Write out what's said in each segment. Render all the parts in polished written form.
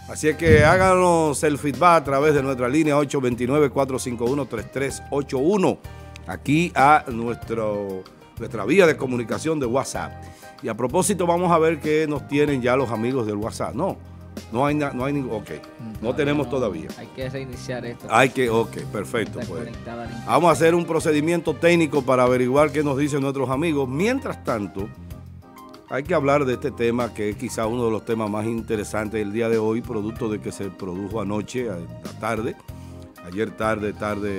Así es que háganos el feedback a través de nuestra línea 829-451-3381, aquí a nuestra vía de comunicación de WhatsApp. Y a propósito, vamos a ver qué nos tienen ya los amigos del WhatsApp. No hay ningún, ok, no tenemos todavía. Hay que reiniciar esto. Ok, perfecto. Pues. Vamos a hacer un procedimiento técnico para averiguar qué nos dicen nuestros amigos. Mientras tanto, hay que hablar de este tema que es quizá uno de los temas más interesantes del día de hoy, producto de que se produjo anoche, ayer tarde,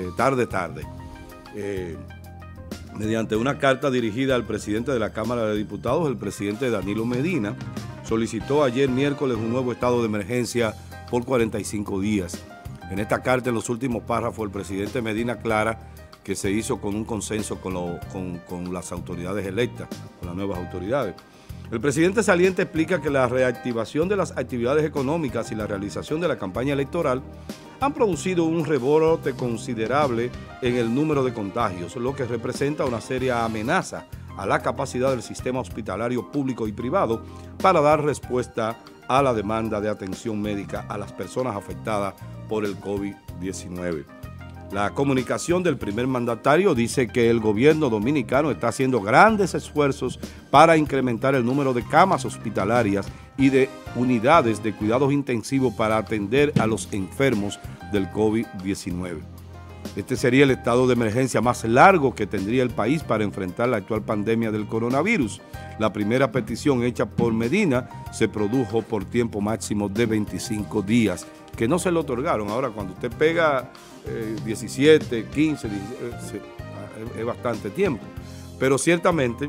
mediante una carta dirigida al presidente de la Cámara de Diputados, el presidente Danilo Medina, solicitó ayer miércoles un nuevo estado de emergencia por 45 días. En esta carta, en los últimos párrafos, el presidente Medina aclara que se hizo con un consenso con las autoridades electas, con las nuevas autoridades. El presidente saliente explica que la reactivación de las actividades económicas y la realización de la campaña electoral han producido un rebrote considerable en el número de contagios, lo que representa una seria amenaza a la capacidad del sistema hospitalario público y privado para dar respuesta a la demanda de atención médica a las personas afectadas por el COVID-19. La comunicación del primer mandatario dice que el gobierno dominicano está haciendo grandes esfuerzos para incrementar el número de camas hospitalarias y de unidades de cuidados intensivos para atender a los enfermos del COVID-19. Este sería el estado de emergencia más largo que tendría el país para enfrentar la actual pandemia del coronavirus. La primera petición hecha por Medina se produjo por tiempo máximo de 25 días, que no se le otorgaron. Ahora, cuando usted pega 17, 15, 16, es bastante tiempo. Pero ciertamente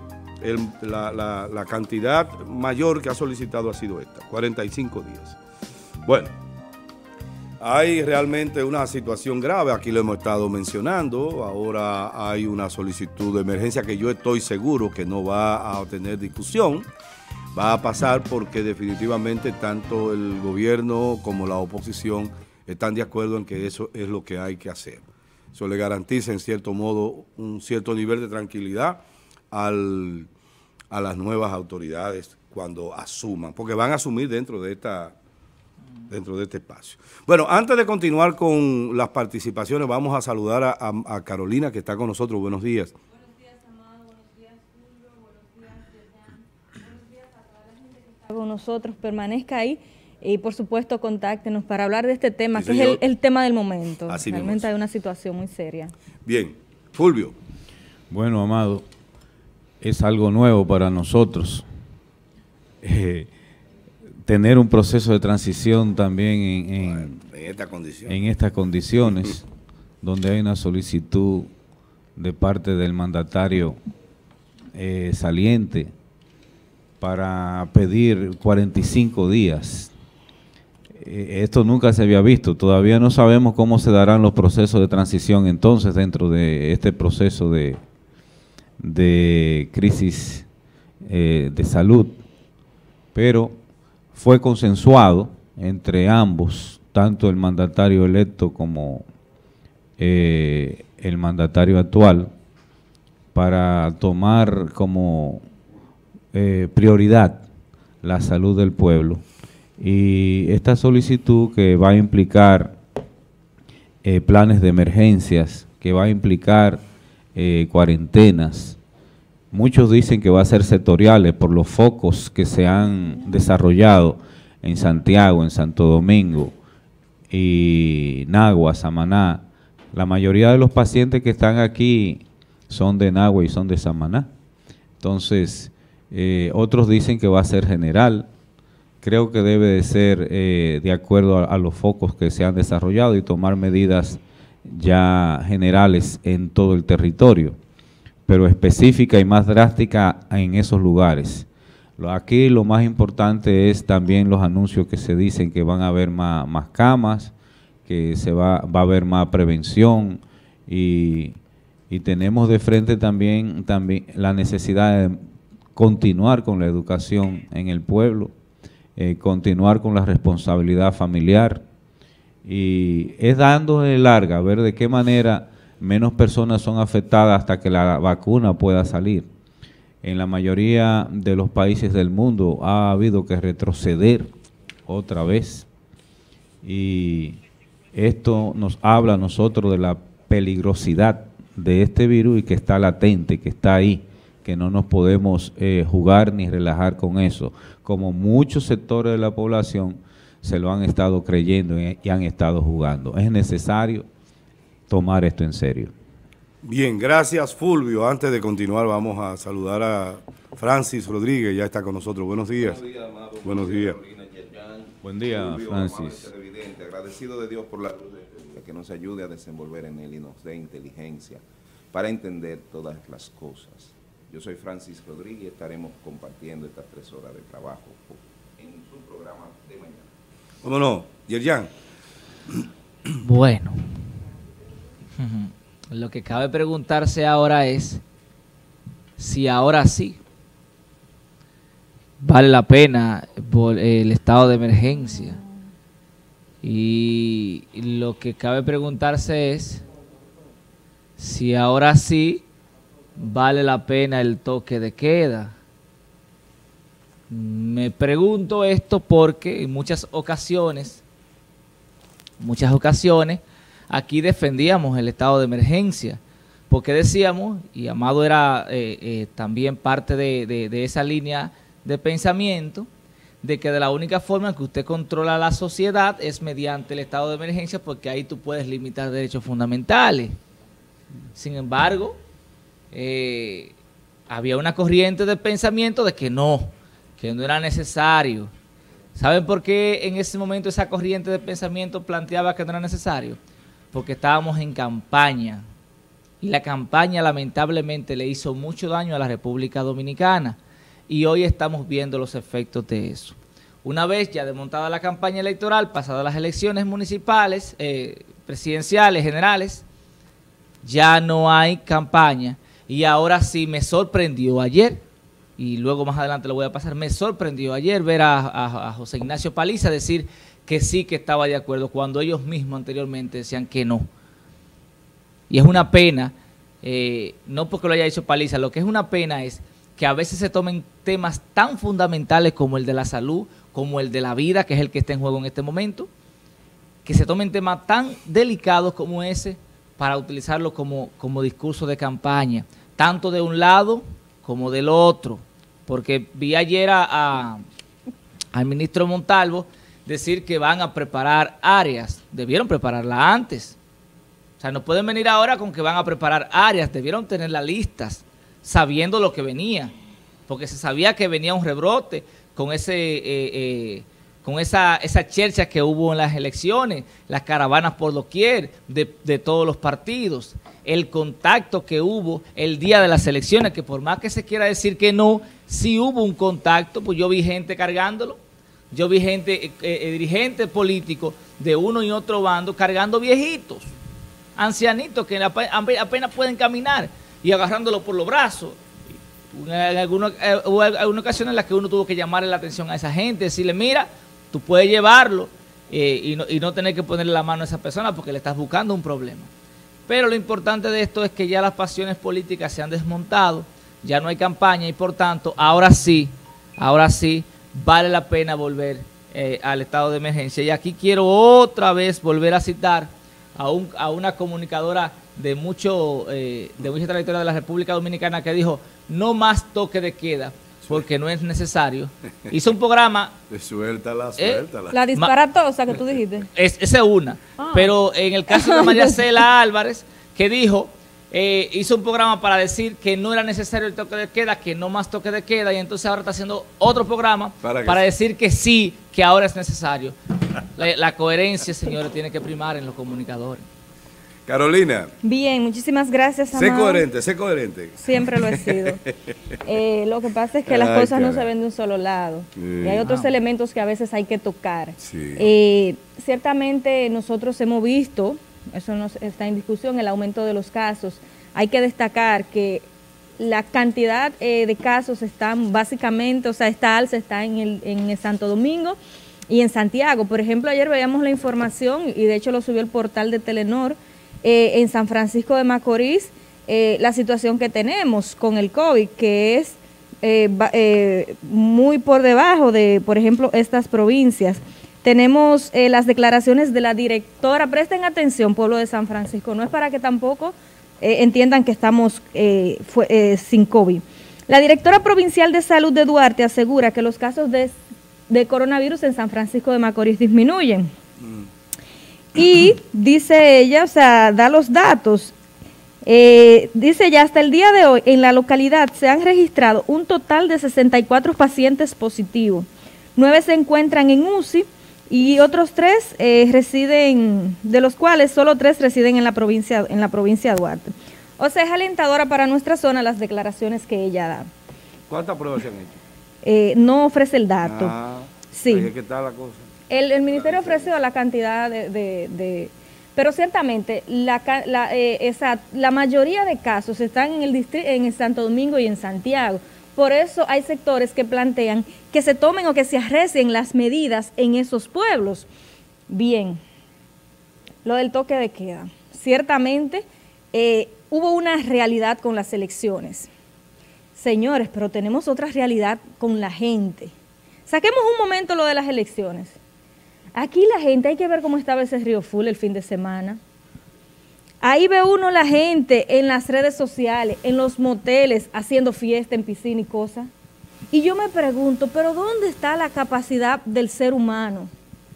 la cantidad mayor que ha solicitado ha sido esta, 45 días. Bueno, hay realmente una situación grave, aquí lo hemos estado mencionando. Ahora hay una solicitud de emergencia que yo estoy seguro que no va a tener discusión. Va a pasar porque definitivamente tanto el gobierno como la oposición están de acuerdo en que eso es lo que hay que hacer. Eso le garantiza en cierto modo un cierto nivel de tranquilidad a las nuevas autoridades cuando asuman, porque van a asumir dentro de este espacio. Bueno, antes de continuar con las participaciones, vamos a saludar a Carolina, que está con nosotros. Buenos días. Buenos días, Amado. Buenos días, Julio. Buenos días, Yerjan. Buenos días a toda la gente que está con nosotros. Permanezca ahí y, por supuesto, contáctenos para hablar de este tema, sí, que es el tema del momento. Así realmente hay una situación muy seria. Bien. Fulvio. Bueno, Amado, es algo nuevo para nosotros. Tener un proceso de transición también en estas condiciones, donde hay una solicitud de parte del mandatario saliente para pedir 45 días. Esto nunca se había visto, todavía no sabemos cómo se darán los procesos de transición entonces dentro de este proceso de crisis de salud, pero fue consensuado entre ambos, tanto el mandatario electo como el mandatario actual, para tomar como prioridad la salud del pueblo. Y esta solicitud, que va a implicar planes de emergencias, que va a implicar cuarentenas. Muchos dicen que va a ser sectoriales por los focos que se han desarrollado en Santiago, en Santo Domingo y Nagua, Samaná. La mayoría de los pacientes que están aquí son de Nagua y son de Samaná. Entonces, otros dicen que va a ser general. Creo que debe de ser de acuerdo a los focos que se han desarrollado y tomar medidas ya generales en todo el territorio, pero específica y más drástica en esos lugares. Aquí lo más importante es también los anuncios que se dicen que van a haber más camas, que va a haber más prevención y tenemos de frente también la necesidad de continuar con la educación en el pueblo, continuar con la responsabilidad familiar, y es dándole larga, a ver de qué manera menos personas son afectadas hasta que la vacuna pueda salir. En la mayoría de los países del mundo ha habido que retroceder otra vez y esto nos habla a nosotros de la peligrosidad de este virus y que está latente, que está ahí, que no nos podemos jugar ni relajar con eso, como muchos sectores de la población se lo han estado creyendo y han estado jugando. Es necesario tomar esto en serio. Bien, gracias Fulvio. Antes de continuar vamos a saludar a Francis Rodríguez, ya está con nosotros. Buenos días. Buenos días, amado. Buenos días. Buen día, Fulvio, Francis. amado televidente, agradecido de Dios por la luz que nos ayude a desenvolver en él y nos dé inteligencia para entender todas las cosas. Yo soy Francis Rodríguez y estaremos compartiendo estas 3 horas de trabajo en su programa de mañana. ¿Cómo no? Yerjan. Bueno, lo que cabe preguntarse ahora es si ahora sí vale la pena el estado de emergencia. Y lo que cabe preguntarse es si ahora sí vale la pena el toque de queda. Me pregunto esto porque en muchas ocasiones, aquí defendíamos el estado de emergencia, porque decíamos, y Amado era también parte de esa línea de pensamiento, de que de la única forma que usted controla la sociedad es mediante el estado de emergencia, porque ahí tú puedes limitar derechos fundamentales. Sin embargo, había una corriente de pensamiento de que no era necesario. ¿Saben por qué en ese momento esa corriente de pensamiento planteaba que no era necesario? Porque estábamos en campaña, y la campaña lamentablemente le hizo mucho daño a la República Dominicana, y hoy estamos viendo los efectos de eso. Una vez ya desmontada la campaña electoral, pasadas las elecciones municipales, presidenciales, generales, ya no hay campaña, y ahora sí me sorprendió ayer, y luego más adelante lo voy a pasar, me sorprendió ayer ver a José Ignacio Paliza decir que sí, que estaba de acuerdo, cuando ellos mismos anteriormente decían que no. Y es una pena, no porque lo haya dicho Paliza, lo que es una pena es que a veces se tomen temas tan fundamentales como el de la salud, como el de la vida, que es el que está en juego en este momento, que se tomen temas tan delicados como ese para utilizarlo como discurso de campaña, tanto de un lado como del otro, porque vi ayer al ministro Montalvo decir que van a preparar áreas, debieron prepararla antes. O sea, no pueden venir ahora con que van a preparar áreas, debieron tenerlas listas, sabiendo lo que venía, porque se sabía que venía un rebrote con esa chercha que hubo en las elecciones, las caravanas por doquier de todos los partidos, el contacto que hubo el día de las elecciones, que por más que se quiera decir que no, sí hubo un contacto, pues yo vi gente cargándolo, yo vi gente, dirigentes políticos de uno y otro bando cargando viejitos, ancianitos que apenas pueden caminar y agarrándolo por los brazos. Hubo algunas ocasiones en las que uno tuvo que llamarle la atención a esa gente, decirle, mira, tú puedes llevarlo y no tener que ponerle la mano a esa persona porque le estás buscando un problema. Pero lo importante de esto es que ya las pasiones políticas se han desmontado, ya no hay campaña y por tanto, ahora sí, vale la pena volver al estado de emergencia. Y aquí quiero otra vez volver a citar a una comunicadora de mucha trayectoria de la República Dominicana que dijo, no más toque de queda, porque no es necesario. Hizo un programa... Suéltala. La disparatosa que tú dijiste. Esa es una. Pero en el caso de María Cela Álvarez, que dijo, hizo un programa para decir que no era necesario el toque de queda, que no más toque de queda, y entonces ahora está haciendo otro programa para decir que sí, que ahora es necesario. La coherencia, señores, tiene que primar en los comunicadores. Carolina. Bien, muchísimas gracias, Amado. Sé coherente. Siempre lo he sido. Lo que pasa es que las cosas no se ven de un solo lado. Y hay otros elementos que a veces hay que tocar. Sí. Ciertamente nosotros hemos visto, eso no está en discusión, el aumento de los casos. Hay que destacar que la cantidad de casos están básicamente, o sea, esta alza está en el Santo Domingo y en Santiago. Por ejemplo, ayer veíamos la información, y de hecho lo subió el portal de Telenor, en San Francisco de Macorís, la situación que tenemos con el COVID, que es muy por debajo de, por ejemplo, estas provincias. tenemos las declaraciones de la directora. Presten atención, pueblo de San Francisco, no es para que tampoco entiendan que estamos sin COVID. La directora provincial de salud de Duarte asegura que los casos de coronavirus en San Francisco de Macorís disminuyen. Y dice ella, o sea, da los datos. Dice ya, hasta el día de hoy en la localidad se han registrado un total de 64 pacientes positivos. 9 se encuentran en UCI y otros 3 residen, de los cuales solo 3 residen en la provincia de Duarte. O sea, es alentadora para nuestra zona las declaraciones que ella da. ¿Cuántas pruebas se han hecho? No ofrece el dato. Sí. ¿Qué tal la cosa? El ministerio ofreció la cantidad pero ciertamente la mayoría de casos están en el Santo Domingo y en Santiago. Por eso hay sectores que plantean que se tomen o que se arrecien las medidas en esos pueblos. Bien, lo del toque de queda. Ciertamente hubo una realidad con las elecciones. Señores, pero tenemos otra realidad con la gente. Saquemos un momento lo de las elecciones. Aquí la gente, hay que ver cómo estaba ese Río Full el fin de semana. Ahí ve uno la gente en las redes sociales, en los moteles, haciendo fiesta en piscina y cosas. Y yo me pregunto, ¿pero dónde está la capacidad del ser humano?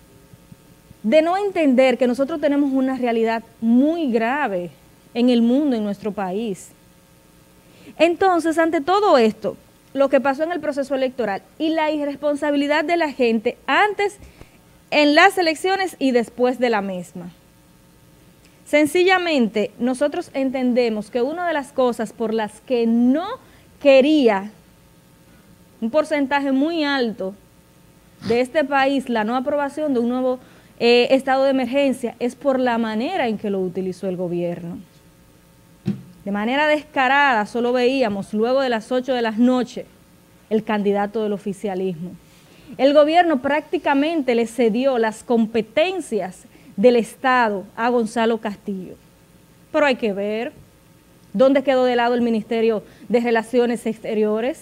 De no entender que nosotros tenemos una realidad muy grave en el mundo, en nuestro país. Entonces, ante todo esto, lo que pasó en el proceso electoral y la irresponsabilidad de la gente antes, en las elecciones y después de la misma. Sencillamente, nosotros entendemos que una de las cosas por las que no quería un porcentaje muy alto de este país la no aprobación de un nuevo estado de emergencia es por la manera en que lo utilizó el gobierno. De manera descarada, solo veíamos luego de las 8 de la noche el candidato del oficialismo. El gobierno prácticamente le cedió las competencias del Estado a Gonzalo Castillo. Pero hay que ver dónde quedó de lado el Ministerio de Relaciones Exteriores.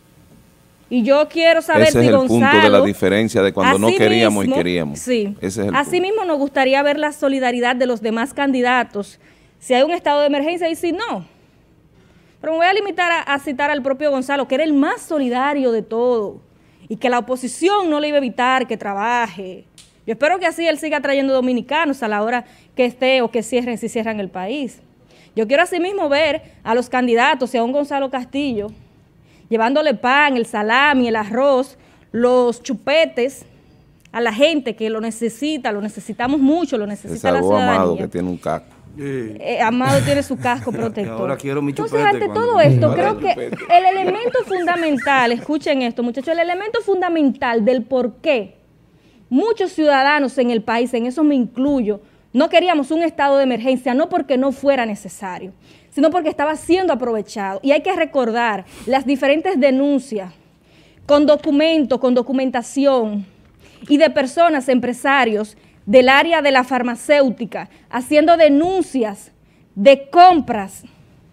Y yo quiero saber si Gonzalo... Ese es el punto de la diferencia de cuando no queríamos mismo, y queríamos. Sí. Ese es el Asimismo punto. nos gustaría ver la solidaridad de los demás candidatos, si hay un estado de emergencia y si no. Pero me voy a limitar a citar al propio Gonzalo, que era el más solidario de todo, y que la oposición no le iba a evitar que trabaje. Yo espero que así él siga trayendo dominicanos a la hora que esté o que cierren, si cierran el país. Yo quiero asimismo ver a los candidatos y a un Gonzalo Castillo llevándole pan, el salami, el arroz, los chupetes a la gente que lo necesita, lo necesitamos mucho, lo necesita la ciudadanía. Amado que tiene un casco. Amado tiene su casco protector. Ahora quiero mi chupete. Entonces, ante todo esto, creo que el elemento fundamental, escuchen esto, muchachos, el elemento fundamental del por qué muchos ciudadanos en el país, en eso me incluyo, no queríamos un estado de emergencia, no porque no fuera necesario, sino porque estaba siendo aprovechado. Y hay que recordar las diferentes denuncias con documentos, con documentación y de personas, empresarios del área de la farmacéutica, haciendo denuncias de compras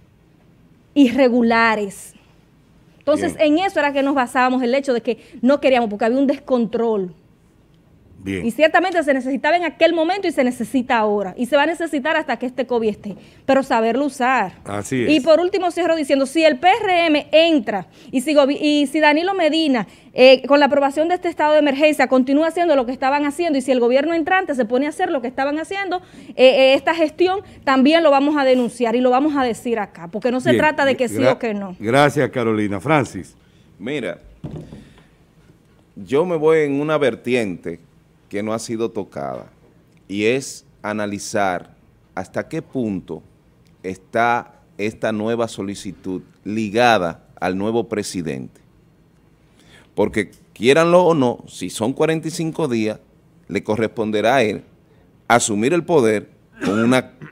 irregulares. Entonces, en eso era que nos basábamos el hecho de que no queríamos, porque había un descontrol. Bien. Y ciertamente se necesitaba en aquel momento y se necesita ahora. Y se va a necesitar hasta que este COVID esté. Pero saberlo usar. Así es. Y por último cierro diciendo, si el PRM entra y si Danilo Medina, con la aprobación de este estado de emergencia, continúa haciendo lo que estaban haciendo, y si el gobierno entrante se pone a hacer lo que estaban haciendo, esta gestión, también lo vamos a denunciar y lo vamos a decir acá. Porque no se trata de que sí o que no. Gracias, Carolina. Francis. Mira, yo me voy en una vertiente que no ha sido tocada, y es analizar hasta qué punto está esta nueva solicitud ligada al nuevo presidente. Porque quieranlo o no, si son 45 días, le corresponderá a él asumir el poder con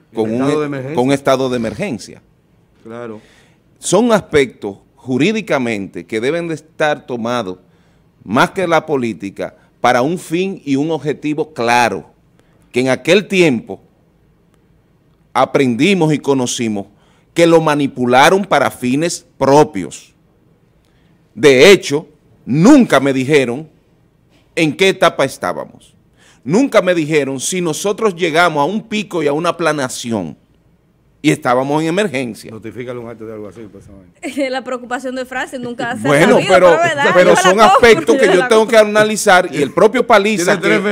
un estado de emergencia. Claro. Son aspectos jurídicamente que deben de estar tomados más que la política para un fin y un objetivo claro, que en aquel tiempo aprendimos y conocimos que lo manipularon para fines propios. De hecho, nunca me dijeron en qué etapa estábamos. nunca me dijeron si nosotros llegamos a un pico y a una planación y estábamos en emergencia. Notifícale un acto de algo así. La preocupación de Francis nunca se Bueno, ha sabido, pero son aspectos que yo tengo que analizar y el propio Paliza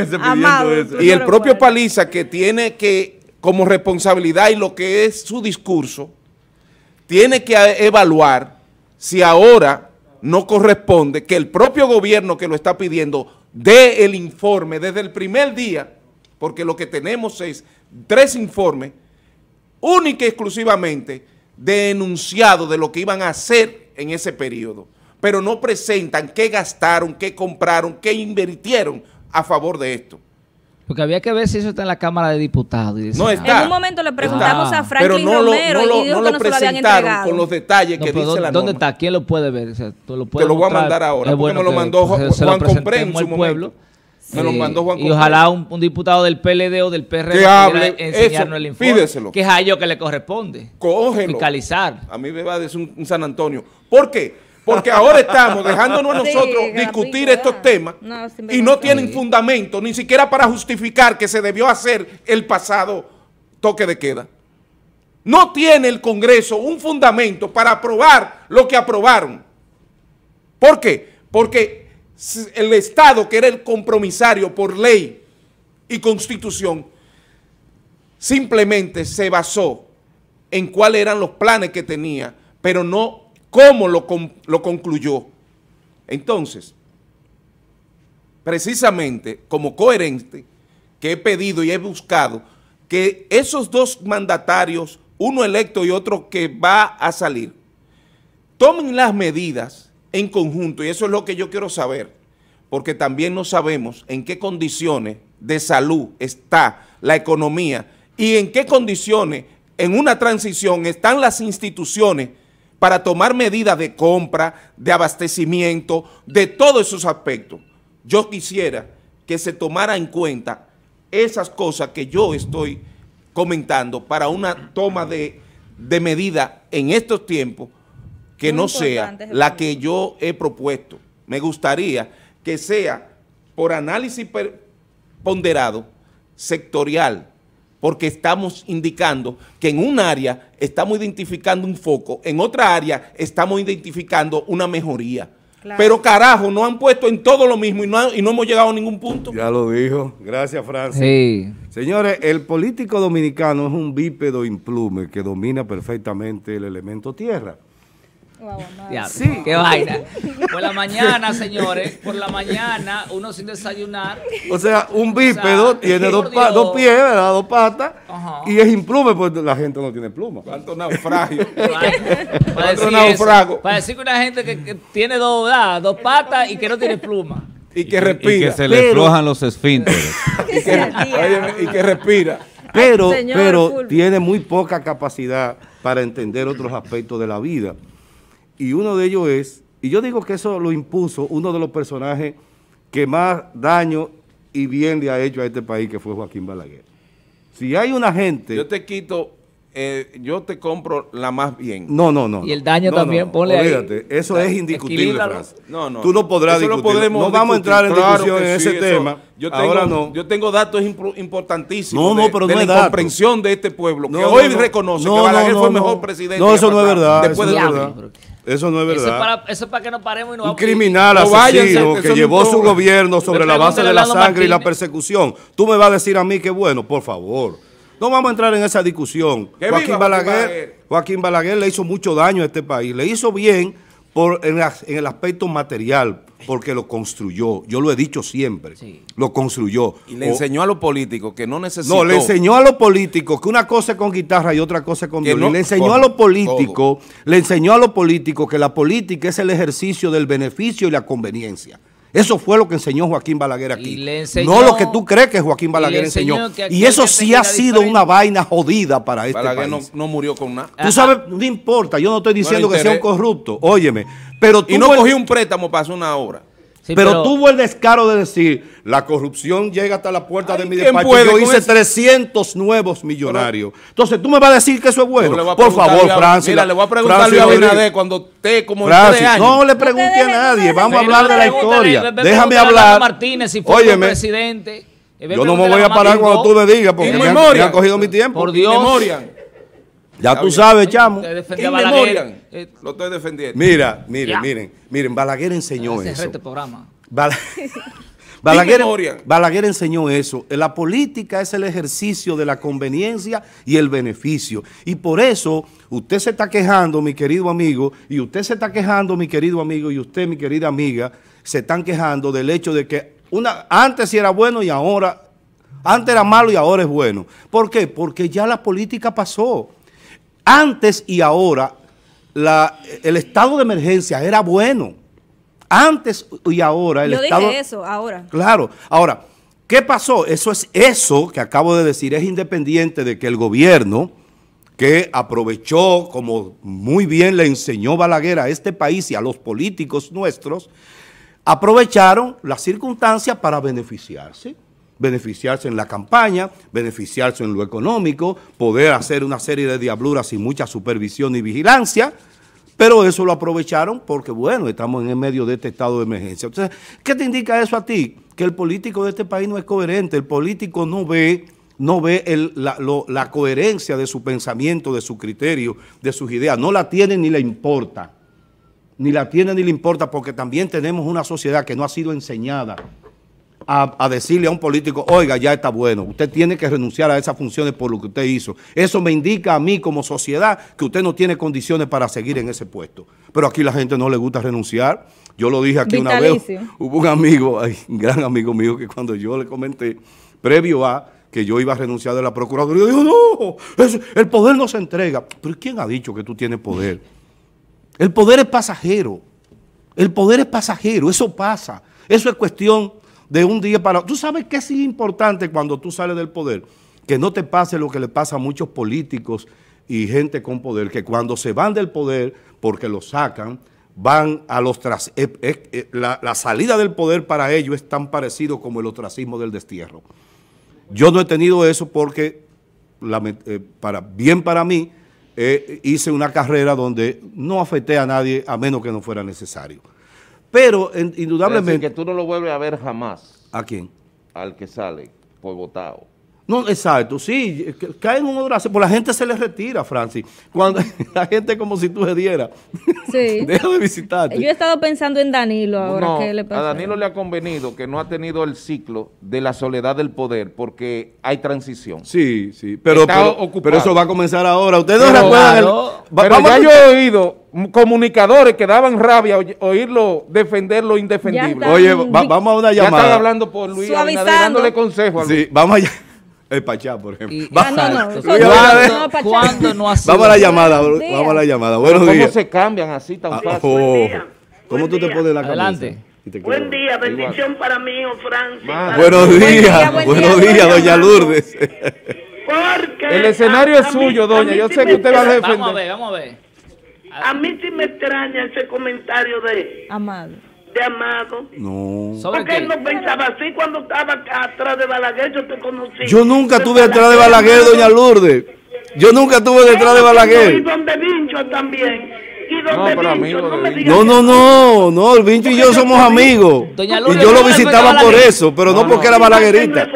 que tiene que, como responsabilidad y lo que es su discurso, tiene que evaluar si ahora no corresponde que el propio gobierno que lo está pidiendo dé el informe desde el primer día, porque lo que tenemos es 3 informes única y exclusivamente de enunciado de lo que iban a hacer en ese periodo, pero no presentan qué gastaron, qué compraron, qué invirtieron a favor de esto. Porque había que ver si eso está en la Cámara de Diputados. Y no está. En un momento le preguntamos a Franklin pero Romero y dijo que no se lo habían entregado. Con los detalles que dice la norma. ¿Dónde está? ¿Quién lo puede ver? O sea, te lo voy a mandar ahora, porque me lo mandó Juan Compré en su momento. Me lo mandó Juan Compré. Y ojalá un diputado del PLD o del PRD que hable, enseñarnos el informe. Pídeselo. Que es a ellos que le corresponde. Cógelo. Fiscalizar. A mí me va a decir un San Antonio. ¿Por qué? Porque ahora estamos dejándonos a nosotros discutir estos temas y no tienen fundamento, ni siquiera para justificar que se debió hacer el pasado toque de queda. No tiene el Congreso un fundamento para aprobar lo que aprobaron. ¿Por qué? Porque el Estado, que era el compromisario por ley y Constitución, simplemente se basó en cuáles eran los planes que tenía, pero no cómo lo concluyó. Entonces, precisamente como coherente, que he pedido y he buscado que esos 2 mandatarios, uno electo y otro que va a salir, tomen las medidas en conjunto, y eso es lo que yo quiero saber, porque también no sabemos en qué condiciones de salud está la economía y en qué condiciones en una transición están las instituciones para tomar medidas de compra, de abastecimiento, de todos esos aspectos. Yo quisiera que se tomara en cuenta esas cosas que yo estoy comentando para una toma de medida en estos tiempos que no sea la que yo he propuesto. Me gustaría que sea por análisis ponderado, sectorial, porque estamos indicando que en un área estamos identificando un foco, en otra área estamos identificando una mejoría. Claro. Pero carajo, no han puesto en todo lo mismo y no hemos llegado a ningún punto. Ya lo dijo. Gracias, Francis. Sí. Señores, el político dominicano es un bípedo implume que domina perfectamente el elemento tierra. Wow, sí. Qué vaina. Por la mañana, señores, por la mañana, uno sin desayunar. O sea, un bípedo tiene dos pies, ¿verdad? 2 patas. Ajá. Y es implume, porque la gente no tiene pluma. ¿Cuánto naufragio? Para decir que una gente que tiene 2 patas y que no tiene pluma. Y que respira. Y que se le flojan los esfínteres. y que respira. Pero tiene muy poca capacidad para entender otros aspectos de la vida. Y uno de ellos es, y yo digo que eso lo impuso uno de los personajes que más daño y bien le ha hecho a este país, que fue Joaquín Balaguer. Si hay una gente... Yo te quito, yo te compro la más bien. No. Y el daño también, ponle olvídate, ahí. Eso es indiscutible, Francis. No. Tú no podrás discutir. No vamos a entrar en discusión en ese tema. Ahora no. Yo tengo datos importantísimos pero de no es la comprensión de este pueblo, que hoy reconoce que Balaguer fue el mejor presidente. No, eso no es verdad. Después de verdad. Eso no es verdad. Eso es para que nos paremos y nos un criminal asesino que llevó su gobierno sobre la base de la sangre y la persecución. Tú me vas a decir a mí que bueno, por favor. No vamos a entrar en esa discusión. Joaquín Balaguer le hizo mucho daño a este país. Le hizo bien en el aspecto material, porque lo construyó. Yo lo he dicho siempre. Sí. Lo construyó. Y le enseñó a los políticos que no necesitó. No, le enseñó a los políticos que una cosa es con guitarra y otra cosa es con violín. Le enseñó a los políticos, que la política es el ejercicio del beneficio y la conveniencia. Eso fue lo que enseñó Joaquín Balaguer aquí. No lo que tú crees que Joaquín Balaguer enseñó. Y eso sí ha sido una vaina jodida para este Balaguer país. No murió con nada. Tú sabes, no importa, yo no estoy diciendo que sea un corrupto, óyeme. Pero y no cogió un préstamo para hacer una obra. Sí, pero tuvo el descaro de decir, la corrupción llega hasta la puerta de mi despacho. Yo hice 300 nuevos millonarios. Entonces, tú me vas a decir que eso es bueno. Por favor, Francis. Mira, le voy a preguntar a Luis Abinader cuando esté como en 3 años. No le pregunte a nadie, vamos a hablar de la historia. Déjame hablar. Martínez, si fue presidente. Yo no me voy a parar cuando tú me digas, porque me han cogido mi tiempo. Por Dios. Ya tú sabes, chamo. Lo estoy defendiendo. Miren, Balaguer enseñó eso. Balaguer enseñó eso. La política es el ejercicio de la conveniencia y el beneficio. Y por eso usted se está quejando, mi querido amigo, y usted se está quejando, mi querido amigo, y usted, mi querida amiga, se están quejando del hecho de que antes sí era bueno y ahora, antes era malo y ahora es bueno. ¿Por qué? Porque ya la política pasó. Antes y ahora, el estado de emergencia era bueno. Antes y ahora el estado... Yo dije eso, ahora. Claro. Ahora, ¿qué pasó? Eso que acabo de decir es independiente de que el gobierno, que aprovechó, como muy bien le enseñó Balaguer a este país y a los políticos nuestros, aprovecharon las circunstancias para beneficiarse en la campaña, beneficiarse en lo económico, poder hacer una serie de diabluras sin mucha supervisión y vigilancia, pero eso lo aprovecharon porque, bueno, estamos en el medio de este estado de emergencia. Entonces, ¿qué te indica eso a ti? Que el político de este país no es coherente, el político no ve la coherencia de su pensamiento, de su criterio, de sus ideas, no la tiene ni le importa. Ni la tiene ni le importa, porque también tenemos una sociedad que no ha sido enseñada a decirle a un político, oiga, ya está bueno, usted tiene que renunciar a esas funciones por lo que usted hizo. Eso me indica a mí como sociedad que usted no tiene condiciones para seguir en ese puesto. Pero aquí la gente no le gusta renunciar. Yo lo dije aquí una vez, hubo un amigo, un gran amigo mío, que cuando yo le comenté, previo a que yo iba a renunciar de la Procuraduría, dijo, no, el poder no se entrega. Pero ¿quién ha dicho que tú tienes poder? El poder es pasajero. El poder es pasajero, eso pasa. Eso es cuestión de un día para otro. ¿Tú sabes qué es importante cuando tú sales del poder? Que no te pase lo que le pasa a muchos políticos y gente con poder, que cuando se van del poder, porque lo sacan, van a los la salida del poder para ellos es tan parecido como el ostracismo del destierro. Yo no he tenido eso porque, para mí, hice una carrera donde no afecté a nadie a menos que no fuera necesario. Pero indudablemente... Es decir, que tú no lo vuelves a ver jamás. ¿A quién? Al que sale por votado. No, exacto, sí, cae en un ostracismo, por la gente se le retira, Francis. Cuando la gente como si tú le dieras. Sí. Deja de visitarte. Yo he estado pensando en Danilo ahora. No, ¿qué le pasa? a Danilo le ha convenido que no ha tenido el ciclo de la soledad del poder porque hay transición. Sí, pero eso va a comenzar ahora. Ustedes no recuerdan pero ya yo he oído comunicadores que daban rabia oírlo defender lo indefendible. Oye, vamos a una llamada. Ya están hablando por Luis Abinader, dándole consejos a Luis. Sí, vamos allá. El Pachá, por ejemplo. ¿Cuándo no ha sido? Vamos a la llamada, Buenos días. ¿Cómo se cambian así tan fácil? ¿Cómo tú te pones la camisa? Adelante. Buen día, bendición para mí, Francis. Buenos días, doña Lourdes. Porque el escenario es suyo, doña. Yo sé que usted va a defender. Vamos a ver. A mí sí me extraña ese comentario de Amado. No. Porque él no pensaba así cuando estaba atrás de Balaguer, yo te conocí. Yo nunca estuve detrás de Balaguer, doña Lourdes. Yo nunca estuve detrás de Balaguer. Y donde Vincho también. Y donde Vincho, no me digas. No, el Vincho y yo somos amigos. Y yo lo visitaba por eso, pero no porque era balaguerista.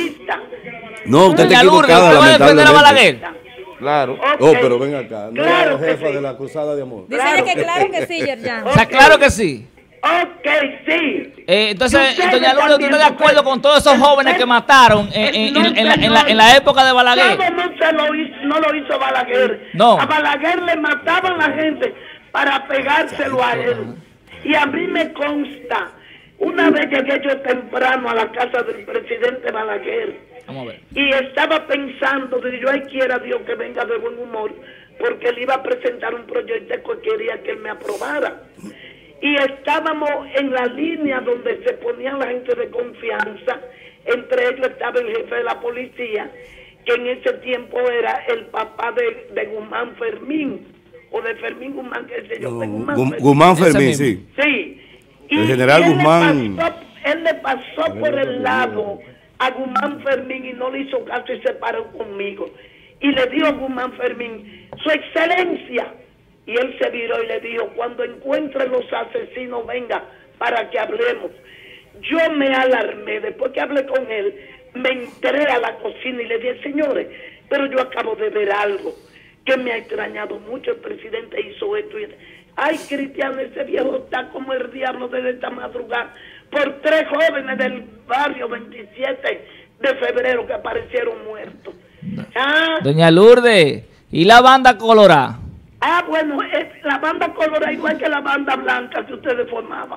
No, usted está equivocada, lamentablemente. Claro. Pero ven acá. No era la jefa de la Cruzada de Amor. Dice que claro que sí, Yerjan. O sea, claro que sí. Ok, sí. Entonces, doña Lourdes, ¿usted está de acuerdo con todos esos jóvenes que mataron en la época de Balaguer? No lo hizo Balaguer. No. A Balaguer le mataban la gente para pegárselo a él. Y a mí me consta, una vez llegué yo temprano a la casa del presidente Balaguer. Vamos a ver. Y estaba pensando, yo ay quiera Dios que venga de buen humor, porque él iba a presentar un proyecto que quería que él me aprobara. Y estábamos en la línea donde se ponían la gente de confianza, entre ellos estaba el jefe de la policía, que en ese tiempo era el papá de Guzmán Fermín, o de Fermín Guzmán, qué sé yo, de Guzmán Fermín, sí. Sí. Y el general Guzmán. Él le pasó por el lado a Guzmán Fermín y no le hizo caso y se paró conmigo. Y le dijo a Guzmán Fermín, su excelencia. Y él se viró y le dijo, cuando encuentren los asesinos, venga para que hablemos. Yo me alarmé, después que hablé con él, me entré a la cocina y le dije, señores, pero yo acabo de ver algo que me ha extrañado mucho. El presidente hizo esto y esto. Ay, Cristiano, ese viejo está como el diablo desde esta madrugada por 3 jóvenes del barrio 27 de febrero que aparecieron muertos. Doña Lourdes, ¿y la banda colorada? Bueno, la banda colorada igual que la banda blanca que ustedes formaban.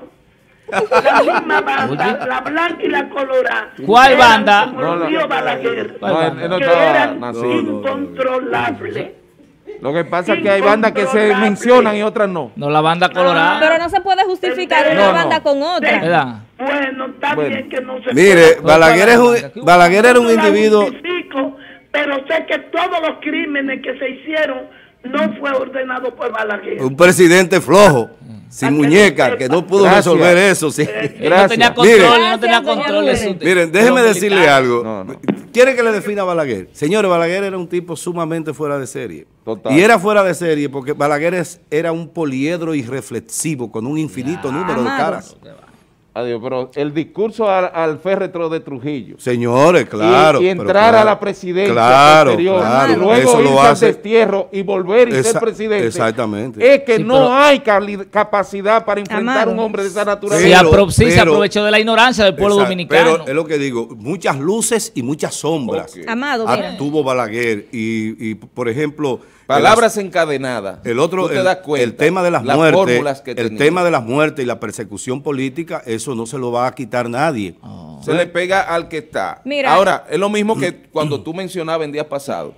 La misma banda, la blanca y la colorada. ¿Cuál banda? Balaguer, no que estaba eran nacido. incontrolables. Lo que pasa es que hay bandas que se mencionan y otras no. No, la banda colorada. Pero no se puede justificar una banda con otra. ¿Verdad? Bueno, está bien que no se Mire, pueda. Balaguer era un individuo. Pero sé que todos los crímenes que se hicieron no fue ordenado por Balaguer. Un presidente flojo, sin muñeca, que no pudo resolver eso. Sí. No tenía control, no tenía control. Miren, déjeme decirle algo. ¿Quiere que le defina a Balaguer? Señores, Balaguer era un tipo sumamente fuera de serie. Total. Y era fuera de serie porque Balaguer era un poliedro irreflexivo con un infinito número de caras. Adiós, pero el discurso al féretro de Trujillo. Señores, claro. Y entrar a la presidencia posterior, claro, y luego eso irse lo al hace. destierro y volver y ser presidente. Exactamente. Es que no hay capacidad para enfrentar a un hombre de esa naturaleza. Sí, se aprovechó de la ignorancia del pueblo dominicano. Pero es lo que digo, muchas luces y muchas sombras. Okay. Amado, mira. Tuvo Balaguer y por ejemplo... Palabras encadenadas. El otro, el tema de las muertes, el tema de las muertes y la persecución política, eso no se lo va a quitar nadie. Se le pega al que está. Mira. Ahora, es lo mismo que cuando tú mencionabas en días pasados,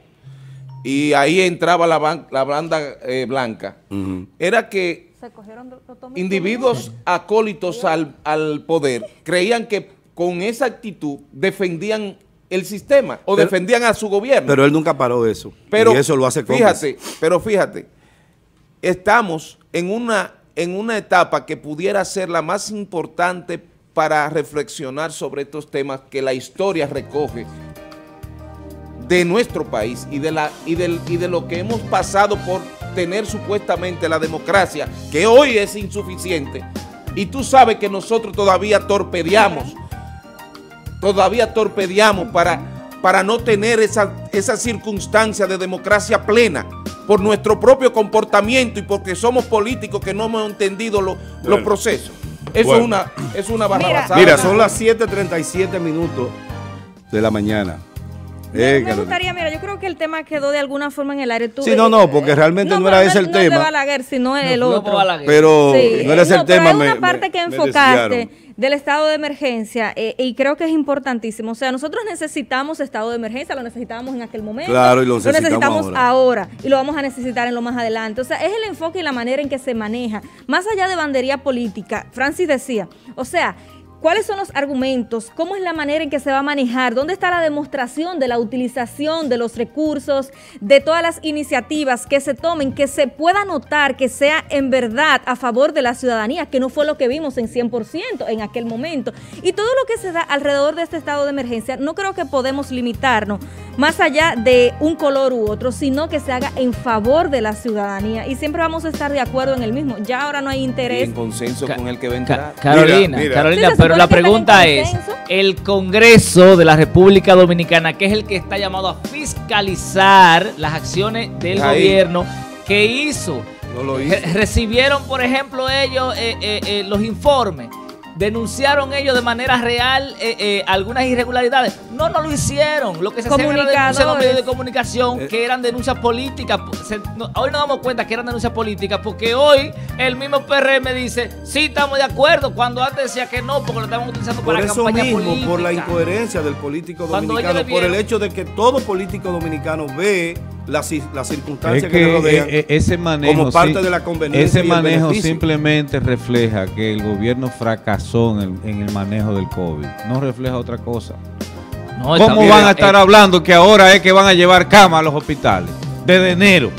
y ahí entraba la banda blanca, era que individuos acólitos al poder creían que con esa actitud defendían el sistema o defendían a su gobierno. Pero él nunca paró eso. Pero y eso lo hace cómplice. Fíjate, estamos en una etapa que pudiera ser la más importante para reflexionar sobre estos temas que la historia recoge de nuestro país y de lo que hemos pasado por tener supuestamente la democracia, que hoy es insuficiente. Y tú sabes que nosotros todavía torpedeamos para no tener esa circunstancia de democracia plena por nuestro propio comportamiento y porque somos políticos que no hemos entendido los procesos. Eso es una barrabasada. Mira, son las 7:37 minutos de la mañana. Me gustaría, mira, yo creo que el tema quedó de alguna forma en el aire. Sí, porque realmente no era ese el tema. No de Balaguer, sino el otro. Pero no era ese el tema. Pero hay una parte que enfocaste del estado de emergencia y creo que es importantísimo. O sea, nosotros necesitamos estado de emergencia, lo necesitábamos en aquel momento. Claro, y lo necesitamos ahora y lo vamos a necesitar en lo más adelante. O sea, es el enfoque y la manera en que se maneja. Más allá de bandería política, Francis decía, o sea, ¿cuáles son los argumentos? ¿Cómo es la manera en que se va a manejar? ¿Dónde está la demostración de la utilización de los recursos, de todas las iniciativas que se tomen, que se pueda notar que sea en verdad a favor de la ciudadanía, que no fue lo que vimos en 100% en aquel momento? Y todo lo que se da alrededor de este estado de emergencia, no creo que podemos limitarnos más allá de un color u otro, sino que se haga en favor de la ciudadanía y siempre vamos a estar de acuerdo en el mismo. Ya ahora no hay interés. Y en consenso con el que va a entrar. Carolina, pero la pregunta es, el Congreso de la República Dominicana, que es el que está llamado a fiscalizar las acciones del gobierno, ¿qué hizo? No lo hizo. Recibieron, por ejemplo, ellos los informes. ¿Denunciaron ellos de manera real algunas irregularidades? No lo hicieron. Lo que se hacía era denunciar los medios de comunicación que eran denuncias políticas. Hoy nos damos cuenta que eran denuncias políticas porque hoy el mismo PRM dice, sí, estamos de acuerdo, cuando antes decía que no, porque lo estaban utilizando para campaña política. Por la incoherencia del político dominicano, por el hecho de que todo político dominicano ve las circunstancias que le rodean ese manejo, como parte de la conveniencia. Ese manejo simplemente refleja que el gobierno fracasó en el manejo del COVID. No refleja otra cosa. No, ¿cómo van a estar hablando que ahora es que van a llevar cama a los hospitales? Desde enero.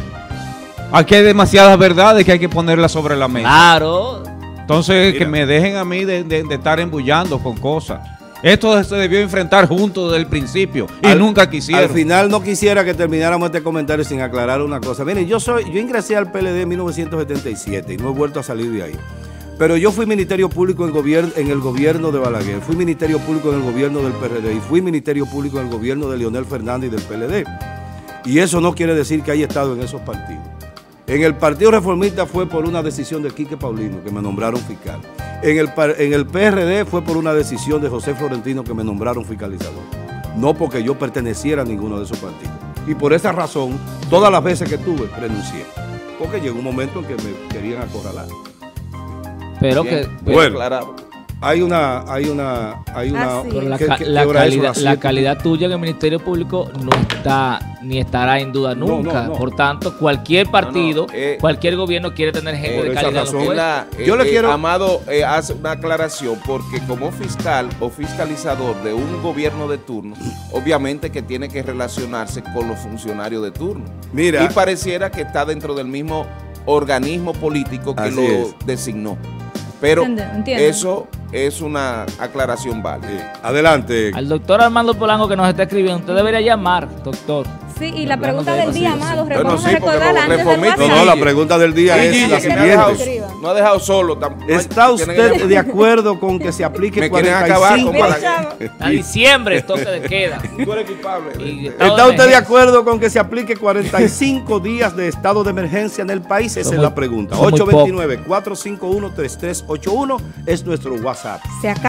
Aquí hay demasiadas verdades que hay que ponerlas sobre la mesa. Claro. Entonces, que me dejen a mí de estar embullando con cosas. Esto se debió enfrentar juntos desde el principio y nunca quisieron. Al final no quisiera que termináramos este comentario sin aclarar una cosa. Miren, yo ingresé al PLD en 1977 y no he vuelto a salir de ahí. Pero yo fui Ministerio Público en el gobierno de Balaguer, fui Ministerio Público en el gobierno del PRD y fui Ministerio Público en el gobierno de Leonel Fernández y del PLD. Y eso no quiere decir que haya estado en esos partidos. En el Partido Reformista fue por una decisión de Quique Paulino, que me nombraron fiscal. En el PRD fue por una decisión de José Florentino, que me nombraron fiscalizador. No porque yo perteneciera a ninguno de esos partidos. Y por esa razón, todas las veces que tuve, renuncié. Porque llegó un momento en que me querían acorralar. Pero Bien, que... Bueno, claro. hay una Pero la, ¿qué la hora es? calidad, Las la 7. calidad tuya en el Ministerio Público no está ni estará en duda nunca. no. Por tanto, cualquier partido, cualquier gobierno quiere tener gente por de esa calidad. razón, Yo le quiero... quiero... Amado hace una aclaración, porque como fiscal o fiscalizador de un gobierno de turno, obviamente que tiene que relacionarse con los funcionarios de turno. Mira. Y pareciera que está dentro del mismo organismo político que Así lo es. designó. Pero Entiendo. eso es una aclaración válida. Adelante. Al doctor Armando Polanco que nos está escribiendo, usted debería llamar, doctor. Sí, y la Hablando pregunta de del día, eso, Amado, Bueno, vamos a sí, porque recordar los antes del reformistas- WhatsApp. No, la pregunta del día Sí, es la que me ha dejado- siguiente. no ha dejado solo. ¿Está usted de acuerdo con que se aplique Me quieren acabar con 45? Balaguer. A diciembre, toque de queda. Tú eres culpable. Y ¿Está usted de acuerdo con que se aplique 45 días de estado de emergencia en el país? Esa Son es muy- la pregunta. son muy 829-451-3381 es nuestro WhatsApp. Se acaba.